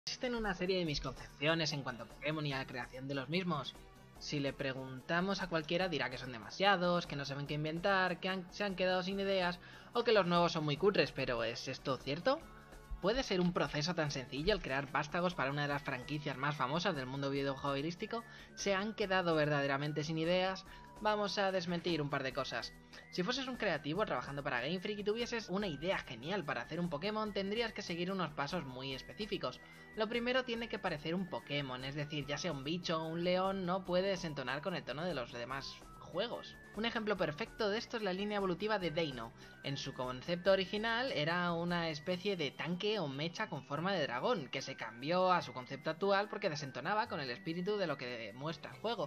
Existen una serie de misconcepciones en cuanto a Pokémon y a la creación de los mismos. Si le preguntamos a cualquiera dirá que son demasiados, que no saben qué inventar, que se han quedado sin ideas o que los nuevos son muy cutres, pero ¿es esto cierto? ¿Puede ser un proceso tan sencillo el crear vástagos para una de las franquicias más famosas del mundo videojueguístico? ¿Se han quedado verdaderamente sin ideas? Vamos a desmentir un par de cosas. Si fueses un creativo trabajando para Game Freak y tuvieses una idea genial para hacer un Pokémon, tendrías que seguir unos pasos muy específicos. Lo primero, tiene que parecer un Pokémon, es decir, ya sea un bicho o un león, no puede desentonar con el tono de los demás juegos. Un ejemplo perfecto de esto es la línea evolutiva de Deino. En su concepto original era una especie de tanque o mecha con forma de dragón, que se cambió a su concepto actual porque desentonaba con el espíritu de lo que muestra el juego.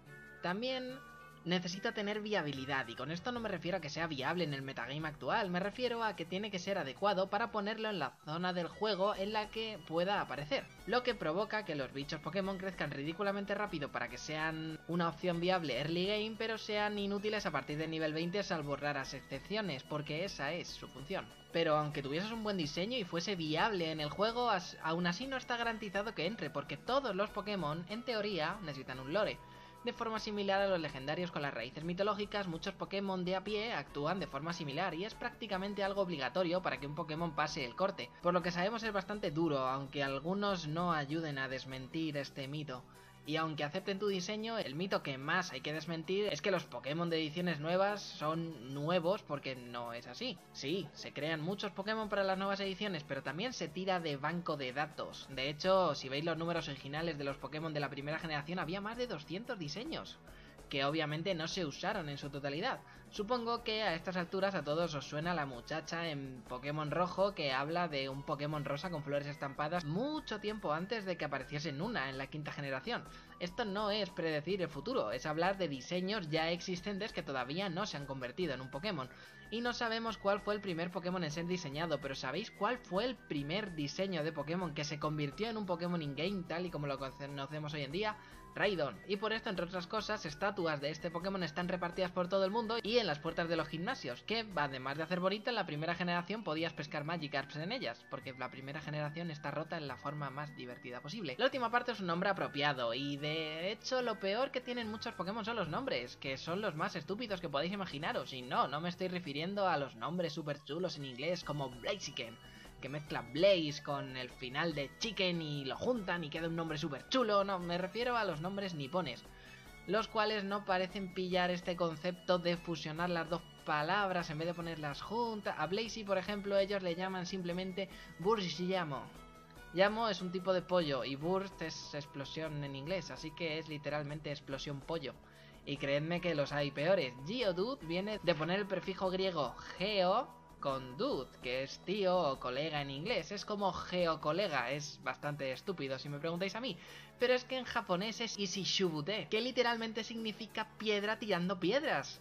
También necesita tener viabilidad, y con esto no me refiero a que sea viable en el metagame actual, me refiero a que tiene que ser adecuado para ponerlo en la zona del juego en la que pueda aparecer, lo que provoca que los bichos Pokémon crezcan ridículamente rápido para que sean una opción viable early game, pero sean inútiles a partir del nivel 20 salvo raras excepciones, porque esa es su función. Pero aunque tuvieses un buen diseño y fuese viable en el juego, aún así no está garantizado que entre, porque todos los Pokémon, en teoría, necesitan un lore. De forma similar a los legendarios con las raíces mitológicas, muchos Pokémon de a pie actúan de forma similar y es prácticamente algo obligatorio para que un Pokémon pase el corte, por lo que sabemos es bastante duro, aunque algunos no ayuden a desmentir este mito. Y aunque acepten tu diseño, el mito que más hay que desmentir es que los Pokémon de ediciones nuevas son nuevos, porque no es así. Sí, se crean muchos Pokémon para las nuevas ediciones, pero también se tira de banco de datos. De hecho, si veis los números originales de los Pokémon de la primera generación, había más de 200 diseños, que obviamente no se usaron en su totalidad. Supongo que a estas alturas a todos os suena la muchacha en Pokémon Rojo que habla de un Pokémon rosa con flores estampadas mucho tiempo antes de que apareciese Nuna en la quinta generación. Esto no es predecir el futuro, es hablar de diseños ya existentes que todavía no se han convertido en un Pokémon. Y no sabemos cuál fue el primer Pokémon en ser diseñado, pero ¿sabéis cuál fue el primer diseño de Pokémon que se convirtió en un Pokémon in-game tal y como lo conocemos hoy en día? Raidon. Y por esto, entre otras cosas, estatuas de este Pokémon están repartidas por todo el mundo y en las puertas de los gimnasios, que además de hacer bonita, en la primera generación podías pescar Magikarps en ellas, porque la primera generación está rota en la forma más divertida posible. La última parte es un nombre apropiado, y de hecho lo peor que tienen muchos Pokémon son los nombres, que son los más estúpidos que podéis imaginaros, y no me estoy refiriendo a los nombres super chulos en inglés como Blaziken, que mezcla Blaze con el final de Chicken y lo juntan y queda un nombre súper chulo. No, me refiero a los nombres nipones, los cuales no parecen pillar este concepto de fusionar las dos palabras en vez de ponerlas juntas. A Blazy, por ejemplo, ellos le llaman simplemente Burst Llamo. Llamo es un tipo de pollo y Burst es explosión en inglés, así que es literalmente explosión pollo. Y creedme que los hay peores. Geodude viene de poner el prefijo griego geo con dude, que es tío o colega en inglés. Es como geocolega, es bastante estúpido si me preguntáis a mí. Pero es que en japonés es Ishishubute, que literalmente significa piedra tirando piedras.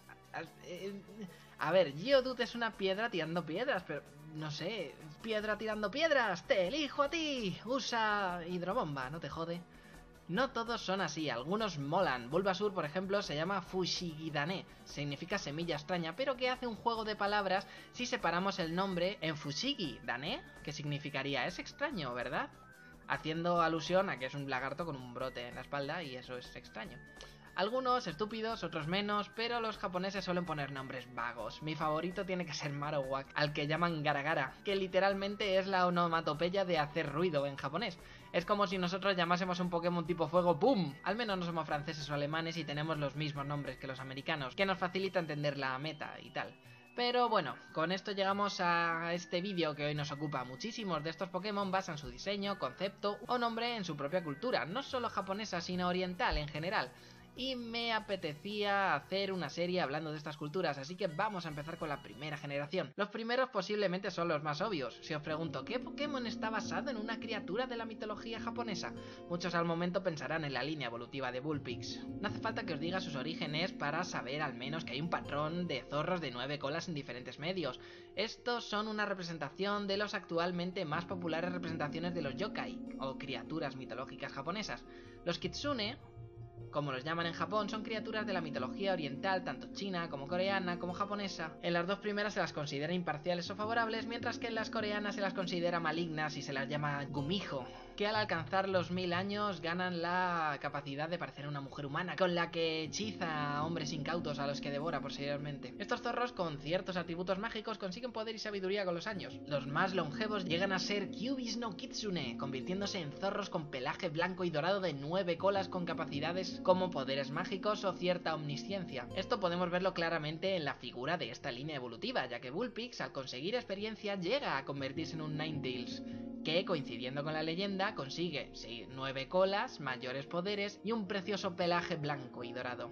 A ver, Geodude es una piedra tirando piedras, pero no sé, piedra tirando piedras, te elijo a ti, usa hidrobomba, no te jode. No todos son así, algunos molan. Bulbasur, por ejemplo, se llama Fushigidane, significa semilla extraña, pero que hace un juego de palabras si separamos el nombre en Fushigi-Dane, que significaría es extraño, ¿verdad? Haciendo alusión a que es un lagarto con un brote en la espalda y eso es extraño. Algunos estúpidos, otros menos, pero los japoneses suelen poner nombres vagos. Mi favorito tiene que ser Marowak, al que llaman Garagara, que literalmente es la onomatopeya de hacer ruido en japonés. Es como si nosotros llamásemos un Pokémon tipo fuego ¡pum! Al menos no somos franceses o alemanes y tenemos los mismos nombres que los americanos, que nos facilita entender la meta y tal. Pero bueno, con esto llegamos a este vídeo que hoy nos ocupa. Muchísimos de estos Pokémon basan su diseño, concepto o nombre en su propia cultura, no solo japonesa sino oriental en general. Y me apetecía hacer una serie hablando de estas culturas, así que vamos a empezar con la primera generación. Los primeros posiblemente son los más obvios. Si os pregunto, ¿qué Pokémon está basado en una criatura de la mitología japonesa? Muchos al momento pensarán en la línea evolutiva de Vulpix. No hace falta que os diga sus orígenes para saber al menos que hay un patrón de zorros de 9 colas en diferentes medios. Estos son una representación de los actualmente más populares representaciones de los yokai, o criaturas mitológicas japonesas. Los kitsune, como los llaman en Japón, son criaturas de la mitología oriental, tanto china como coreana como japonesa. En las dos primeras se las considera imparciales o favorables, mientras que en las coreanas se las considera malignas y se las llama gumijo. que al alcanzar los 1000 años ganan la capacidad de parecer una mujer humana, con la que hechiza a hombres incautos a los que devora posteriormente. Estos zorros con ciertos atributos mágicos consiguen poder y sabiduría con los años. Los más longevos llegan a ser Kyubis no Kitsune, convirtiéndose en zorros con pelaje blanco y dorado de 9 colas con capacidades como poderes mágicos o cierta omnisciencia. Esto podemos verlo claramente en la figura de esta línea evolutiva, ya que Vulpix, al conseguir experiencia, llega a convertirse en un Ninetales, que, coincidiendo con la leyenda, consigue 9 colas, mayores poderes y un precioso pelaje blanco y dorado.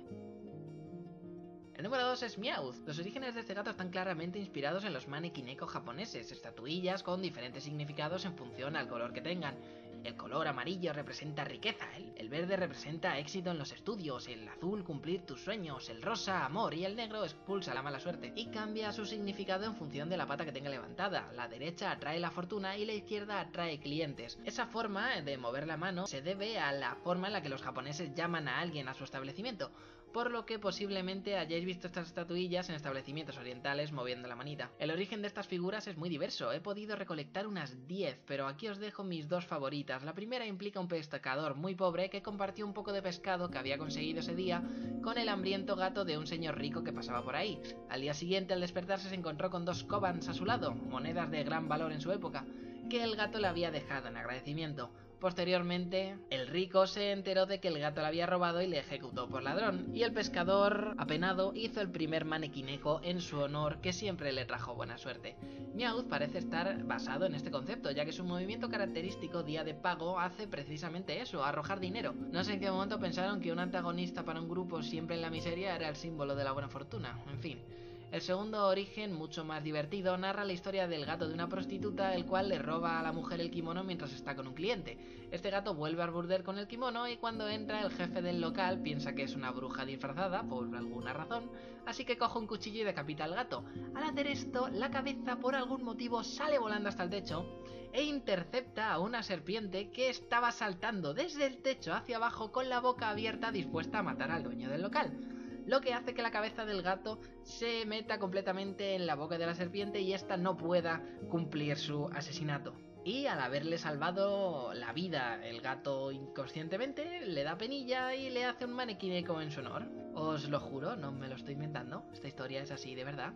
El número 2 es Meowth. Los orígenes de este gato están claramente inspirados en los manekineko japoneses, estatuillas con diferentes significados en función al color que tengan. El color amarillo representa riqueza, el verde representa éxito en los estudios, el azul cumplir tus sueños, el rosa amor y el negro expulsa la mala suerte. Y cambia su significado en función de la pata que tenga levantada. La derecha atrae la fortuna y la izquierda atrae clientes. Esa forma de mover la mano se debe a la forma en la que los japoneses llaman a alguien a su establecimiento, por lo que posiblemente hayáis visto estas estatuillas en establecimientos orientales moviendo la manita. El origen de estas figuras es muy diverso, he podido recolectar unas 10, pero aquí os dejo mis dos favoritas. La primera implica un pescador muy pobre que compartió un poco de pescado que había conseguido ese día con el hambriento gato de un señor rico que pasaba por ahí. Al día siguiente, al despertarse, se encontró con 2 kobans a su lado, monedas de gran valor en su época, que el gato le había dejado en agradecimiento. Posteriormente, el rico se enteró de que el gato le había robado y le ejecutó por ladrón, y el pescador, apenado, hizo el primer manekineko en su honor, que siempre le trajo buena suerte. Meowth parece estar basado en este concepto, ya que su movimiento característico día de pago hace precisamente eso, arrojar dinero. No sé en qué momento pensaron que un antagonista para un grupo siempre en la miseria era el símbolo de la buena fortuna, en fin. El segundo origen, mucho más divertido, narra la historia del gato de una prostituta, el cual le roba a la mujer el kimono mientras está con un cliente. Este gato vuelve al burdel con el kimono y cuando entra el jefe del local piensa que es una bruja disfrazada por alguna razón, así que coge un cuchillo y decapita al gato. Al hacer esto, la cabeza por algún motivo sale volando hasta el techo e intercepta a una serpiente que estaba saltando desde el techo hacia abajo con la boca abierta dispuesta a matar al dueño del local, lo que hace que la cabeza del gato se meta completamente en la boca de la serpiente y ésta no pueda cumplir su asesinato. Y al haberle salvado la vida el gato inconscientemente, le da penilla y le hace un manekineko en su honor. Os lo juro, no me lo estoy inventando, esta historia es así de verdad.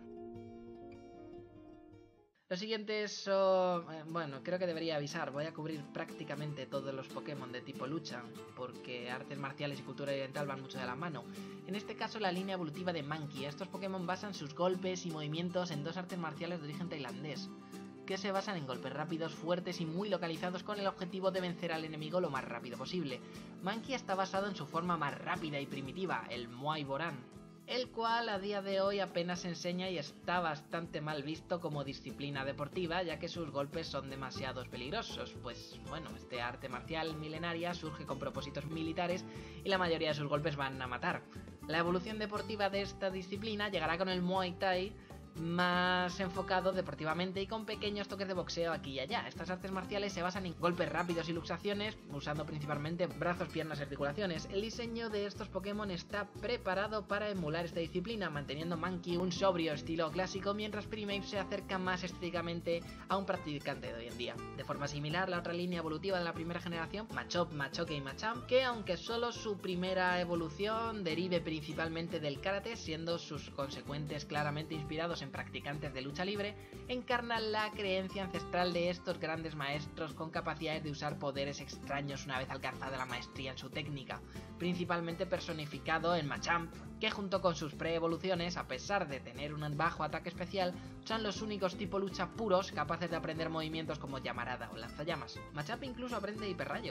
Los siguientes son... bueno, creo que debería avisar, voy a cubrir prácticamente todos los Pokémon de tipo lucha, porque artes marciales y cultura oriental van mucho de la mano. En este caso la línea evolutiva de Mankey. Estos Pokémon basan sus golpes y movimientos en 2 artes marciales de origen tailandés, que se basan en golpes rápidos, fuertes y muy localizados con el objetivo de vencer al enemigo lo más rápido posible. Mankey está basado en su forma más rápida y primitiva, el Muay Boran, el cual a día de hoy apenas se enseña y está bastante mal visto como disciplina deportiva, ya que sus golpes son demasiado peligrosos, pues bueno, este arte marcial milenaria surge con propósitos militares y la mayoría de sus golpes van a matar. La evolución deportiva de esta disciplina llegará con el Muay Thai, más enfocado deportivamente y con pequeños toques de boxeo aquí y allá. Estas artes marciales se basan en golpes rápidos y luxaciones, usando principalmente brazos, piernas y articulaciones. El diseño de estos Pokémon está preparado para emular esta disciplina, manteniendo Mankey un sobrio estilo clásico, mientras Primeape se acerca más estéticamente a un practicante de hoy en día. De forma similar, la otra línea evolutiva de la primera generación, Machop, Machoke y Machamp, que aunque solo su primera evolución derive principalmente del karate, siendo sus consecuentes claramente inspirados en practicantes de lucha libre, encarnan la creencia ancestral de estos grandes maestros con capacidades de usar poderes extraños una vez alcanzada la maestría en su técnica, principalmente personificado en Machamp, que junto con sus pre-evoluciones, a pesar de tener un bajo ataque especial, son los únicos tipo lucha puros capaces de aprender movimientos como llamarada o lanzallamas. Machamp incluso aprende hiperrayo.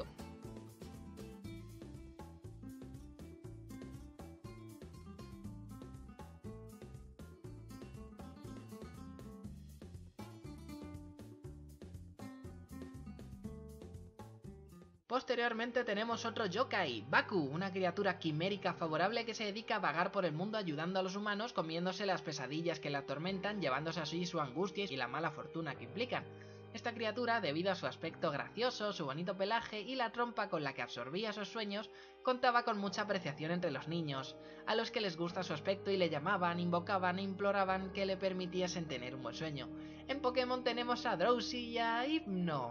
Posteriormente tenemos otro yokai, Baku, una criatura quimérica favorable que se dedica a vagar por el mundo ayudando a los humanos, comiéndose las pesadillas que la atormentan, llevándose así su angustia y la mala fortuna que implican. Esta criatura, debido a su aspecto gracioso, su bonito pelaje y la trompa con la que absorbía sus sueños, contaba con mucha apreciación entre los niños, a los que les gusta su aspecto y le llamaban, invocaban e imploraban que le permitiesen tener un buen sueño. En Pokémon tenemos a Drowsy y a Hypno,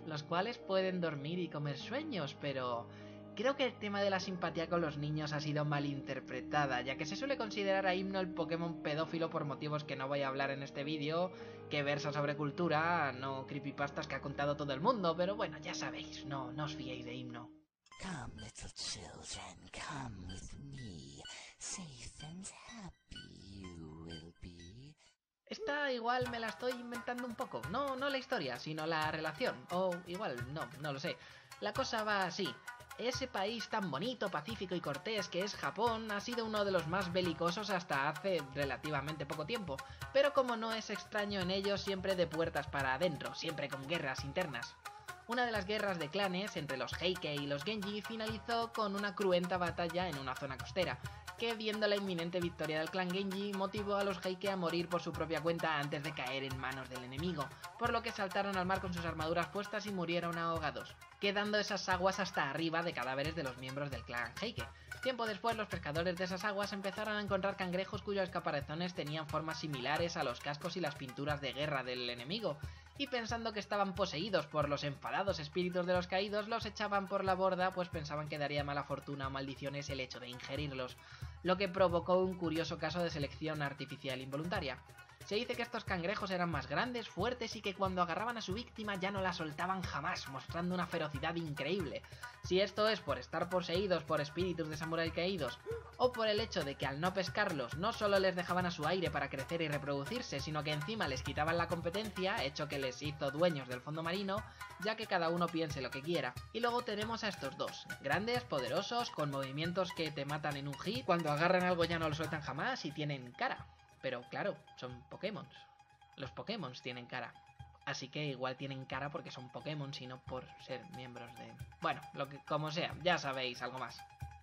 los cuales pueden dormir y comer sueños, pero creo que el tema de la simpatía con los niños ha sido malinterpretada, ya que se suele considerar a Hypno el Pokémon pedófilo por motivos que no voy a hablar en este vídeo, que versa sobre cultura, no creepypastas que ha contado todo el mundo, pero bueno, ya sabéis, no os fiéis de Hypno. Come, little children, come with me. Safe and happy you will be. Esta igual me la estoy inventando un poco, no la historia, sino la relación, o igual no lo sé. La cosa va así. Ese país tan bonito, pacífico y cortés que es Japón ha sido uno de los más belicosos hasta hace relativamente poco tiempo, pero como no es extraño en ellos, siempre de puertas para adentro, siempre con guerras internas. Una de las guerras de clanes entre los Heike y los Genji finalizó con una cruenta batalla en una zona costera, que viendo la inminente victoria del clan Genji motivó a los Heike a morir por su propia cuenta antes de caer en manos del enemigo, por lo que saltaron al mar con sus armaduras puestas y murieron ahogados, quedando esas aguas hasta arriba de cadáveres de los miembros del clan Heike. Tiempo después, los pescadores de esas aguas empezaron a encontrar cangrejos cuyos caparazones tenían formas similares a los cascos y las pinturas de guerra del enemigo, y pensando que estaban poseídos por los enfadados espíritus de los caídos, los echaban por la borda, pues pensaban que daría mala fortuna o maldiciones el hecho de ingerirlos, lo que provocó un curioso caso de selección artificial involuntaria. Se dice que estos cangrejos eran más grandes, fuertes y que cuando agarraban a su víctima ya no la soltaban jamás, mostrando una ferocidad increíble. Si esto es por estar poseídos por espíritus de samurái caídos, o por el hecho de que al no pescarlos no solo les dejaban a su aire para crecer y reproducirse, sino que encima les quitaban la competencia, hecho que les hizo dueños del fondo marino, ya que cada uno piense lo que quiera. Y luego tenemos a estos dos, grandes, poderosos, con movimientos que te matan en un hit, cuando agarran algo ya no lo sueltan jamás y tienen cara. Pero claro, son Pokémon. Los Pokémon tienen cara. Así que igual tienen cara porque son Pokémon y no por ser miembros de... Bueno, como sea, ya sabéis algo más.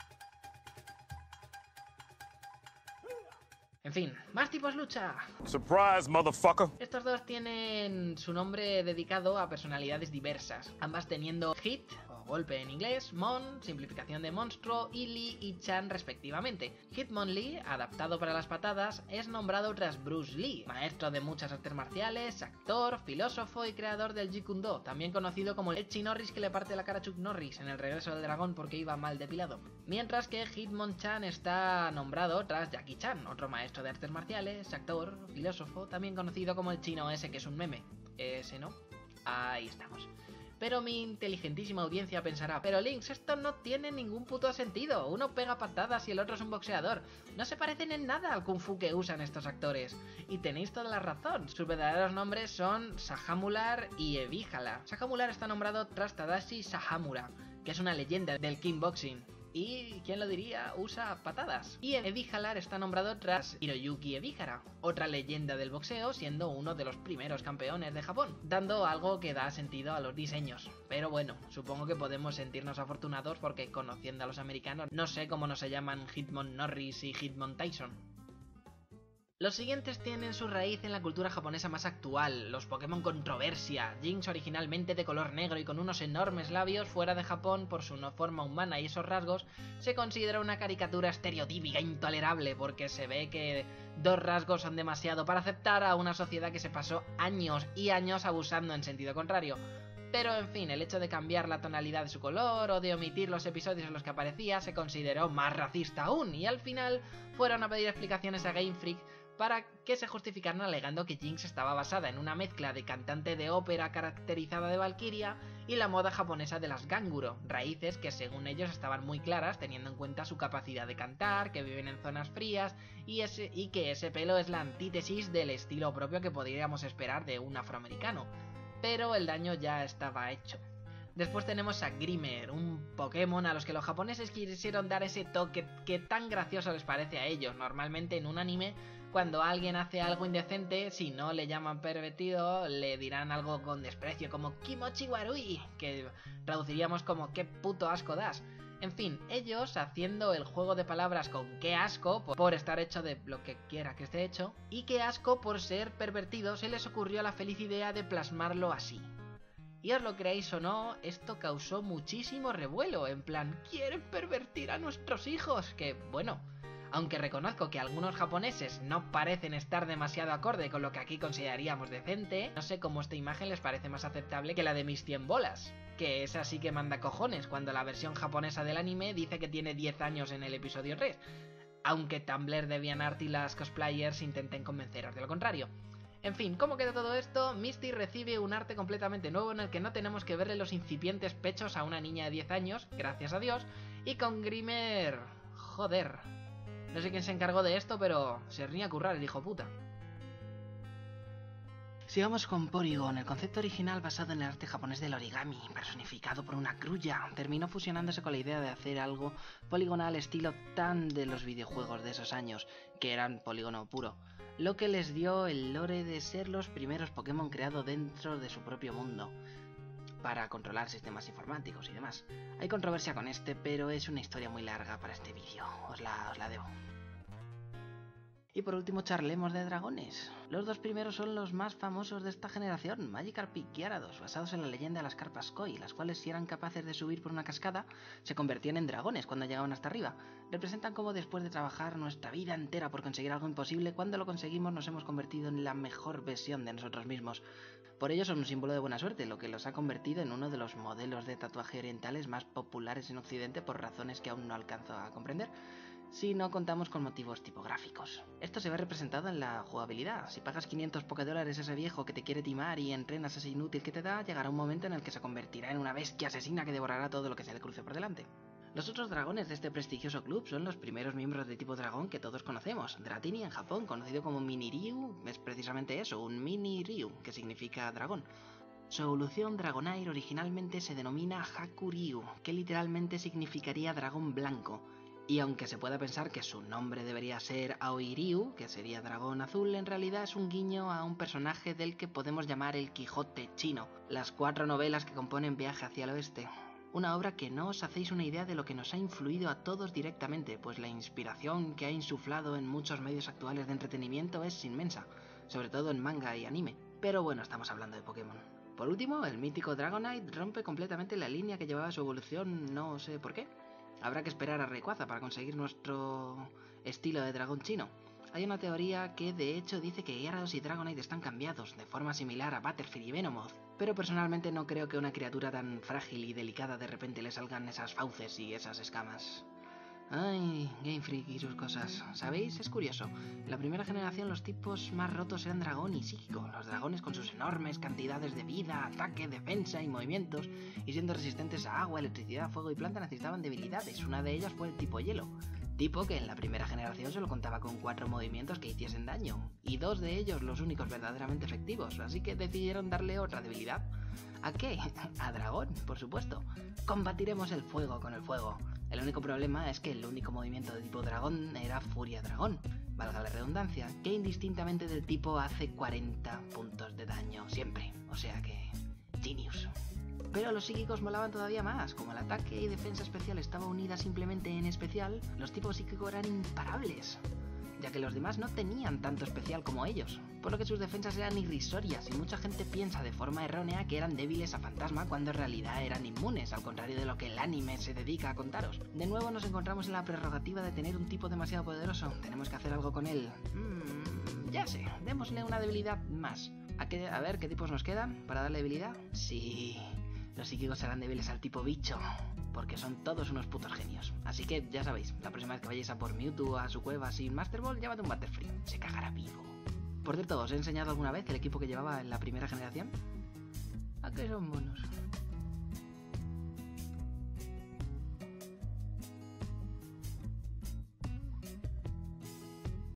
En fin, más tipos lucha. Surprise, motherfucker. Estos dos tienen su nombre dedicado a personalidades diversas, ambas teniendo Hit, o golpe en inglés, Mon, simplificación de monstruo, y Lee y Chan respectivamente. Hitmonlee, adaptado para las patadas, es nombrado tras Bruce Lee, maestro de muchas artes marciales, actor, filósofo y creador del Jeet Kune Do, también conocido como el Norris que le parte la cara a Chuck Norris en El regreso del dragón porque iba mal depilado. Mientras que Hitmonchan está nombrado tras Jackie Chan, otro maestro de artes marciales, actor, filósofo, también conocido como el chino ese que es un meme. Ese no. Ahí estamos. Pero mi inteligentísima audiencia pensará, pero Lynx, esto no tiene ningún puto sentido. Uno pega patadas y el otro es un boxeador. No se parecen en nada al kung fu que usan estos actores. Y tenéis toda la razón. Sus verdaderos nombres son Sahamular y Ebíjala. Sahamular está nombrado tras Tadashi Sahamura, que es una leyenda del kickboxing. Y, ¿quién lo diría?, usa patadas. Y Ebíjalar está nombrado tras Hiroyuki Ebihara, otra leyenda del boxeo, siendo uno de los primeros campeones de Japón, dando algo que da sentido a los diseños. Pero bueno, supongo que podemos sentirnos afortunados porque, conociendo a los americanos, no sé cómo no se llaman Hitmon Norris y Hitmon Tyson. Los siguientes tienen su raíz en la cultura japonesa más actual, los Pokémon controversia. Jynx, originalmente de color negro y con unos enormes labios, fuera de Japón por su no forma humana y esos rasgos, se considera una caricatura estereotípica intolerable porque se ve que dos rasgos son demasiado para aceptar a una sociedad que se pasó años y años abusando en sentido contrario. Pero en fin, el hecho de cambiar la tonalidad de su color o de omitir los episodios en los que aparecía se consideró más racista aún, y al final fueron a pedir explicaciones a Game Freak para que se justificaran alegando que Jynx estaba basada en una mezcla de cantante de ópera caracterizada de Valkyria y la moda japonesa de las ganguro, raíces que según ellos estaban muy claras teniendo en cuenta su capacidad de cantar, que viven en zonas frías y que ese pelo es la antítesis del estilo propio que podríamos esperar de un afroamericano. Pero el daño ya estaba hecho. Después tenemos a Grimer, un Pokémon a los que los japoneses quisieron dar ese toque que tan gracioso les parece a ellos. Normalmente en un anime, cuando alguien hace algo indecente, si no le llaman pervertido, le dirán algo con desprecio, como Kimochi Warui, que traduciríamos como qué puto asco das. En fin, ellos haciendo el juego de palabras con qué asco por estar hecho de lo que quiera que esté hecho, y qué asco por ser pervertido, se les ocurrió la feliz idea de plasmarlo así. Y os lo creéis o no, esto causó muchísimo revuelo, en plan, ¿quieren pervertir a nuestros hijos? Que, bueno, Aunque reconozco que algunos japoneses no parecen estar demasiado acorde con lo que aquí consideraríamos decente, no sé cómo esta imagen les parece más aceptable que la de mis 100 bolas, que esa sí que manda cojones cuando la versión japonesa del anime dice que tiene 10 años en el episodio 3, aunque Tumblr, DeviantArt y las cosplayers intenten convenceros de lo contrario. En fin, ¿cómo queda todo esto? Misty recibe un arte completamente nuevo en el que no tenemos que verle los incipientes pechos a una niña de 10 años, gracias a Dios, y con Grimer... joder... No sé quién se encargó de esto, pero se ría a currar el hijo puta. Sigamos con Porygon. El concepto original basado en el arte japonés del origami, personificado por una grulla, terminó fusionándose con la idea de hacer algo poligonal estilo tan de los videojuegos de esos años, que eran polígono puro, lo que les dio el lore de ser los primeros Pokémon creados dentro de su propio mundo, para controlar sistemas informáticos y demás. Hay controversia con este, pero es una historia muy larga para este vídeo, os la debo. Y por último charlemos de dragones. Los dos primeros son los más famosos de esta generación, Magikarp y Gyarados, basados en la leyenda de las carpas Koi, las cuales si eran capaces de subir por una cascada, se convertían en dragones cuando llegaban hasta arriba. Representan como después de trabajar nuestra vida entera por conseguir algo imposible, cuando lo conseguimos nos hemos convertido en la mejor versión de nosotros mismos. Por ello son un símbolo de buena suerte, lo que los ha convertido en uno de los modelos de tatuaje orientales más populares en Occidente por razones que aún no alcanzo a comprender, si no contamos con motivos tipográficos. Esto se ve representado en la jugabilidad. Si pagas 500 Pokédólares a ese viejo que te quiere timar y entrenas a ese inútil que te da, llegará un momento en el que se convertirá en una bestia asesina que devorará todo lo que se le cruce por delante. Los otros dragones de este prestigioso club son los primeros miembros de tipo dragón que todos conocemos. Dratini en Japón, conocido como Mini-Ryu, es precisamente eso, un Mini-Ryu, que significa dragón. Su evolución Dragonair originalmente se denomina Haku-Ryu, que literalmente significaría dragón blanco. Y aunque se pueda pensar que su nombre debería ser Aoi-Ryu, que sería dragón azul, en realidad es un guiño a un personaje del que podemos llamar el Quijote chino, las 4 novelas que componen Viaje hacia el Oeste. Una obra que no os hacéis una idea de lo que nos ha influido a todos directamente, pues la inspiración que ha insuflado en muchos medios actuales de entretenimiento es inmensa, sobre todo en manga y anime. Pero bueno, estamos hablando de Pokémon. Por último, el mítico Dragonite rompe completamente la línea que llevaba su evolución, no sé por qué. Habrá que esperar a Rayquaza para conseguir nuestro estilo de dragón chino. Hay una teoría que de hecho dice que Gyarados y Dragonite están cambiados, de forma similar a Butterfree y Venomoth, pero personalmente no creo que a una criatura tan frágil y delicada de repente le salgan esas fauces y esas escamas. Ay, Game Freak y sus cosas. ¿Sabéis? Es curioso. En la primera generación los tipos más rotos eran dragón y psíquico. Los dragones con sus enormes cantidades de vida, ataque, defensa y movimientos, y siendo resistentes a agua, electricidad, fuego y planta necesitaban debilidades. Una de ellas fue el tipo hielo. Tipo que en la primera generación solo contaba con 4 movimientos que hiciesen daño, y 2 de ellos los únicos verdaderamente efectivos, así que decidieron darle otra debilidad. ¿A qué? A dragón, por supuesto. Combatiremos el fuego con el fuego. El único problema es que el único movimiento de tipo dragón era Furia Dragón, valga la redundancia, que indistintamente del tipo hace 40 puntos de daño siempre, o sea que... genius. Pero los psíquicos molaban todavía más. Como el ataque y defensa especial estaba unida simplemente en especial, los tipos psíquicos eran imparables, ya que los demás no tenían tanto especial como ellos, por lo que sus defensas eran irrisorias y mucha gente piensa de forma errónea que eran débiles a fantasma cuando en realidad eran inmunes, al contrario de lo que el anime se dedica a contaros. De nuevo nos encontramos en la prerrogativa de tener un tipo demasiado poderoso. Tenemos que hacer algo con él. Ya sé, démosle una debilidad más. A ver, ¿qué tipos nos quedan para darle debilidad? Sí, los psíquicos serán débiles al tipo bicho, porque son todos unos putos genios. Así que ya sabéis, la próxima vez que vayáis a por Mewtwo a su cueva sin Master Ball, llévate un Butterfree, se cagará vivo. Por cierto, ¿os he enseñado alguna vez el equipo que llevaba en la primera generación? ¿A qué son monos?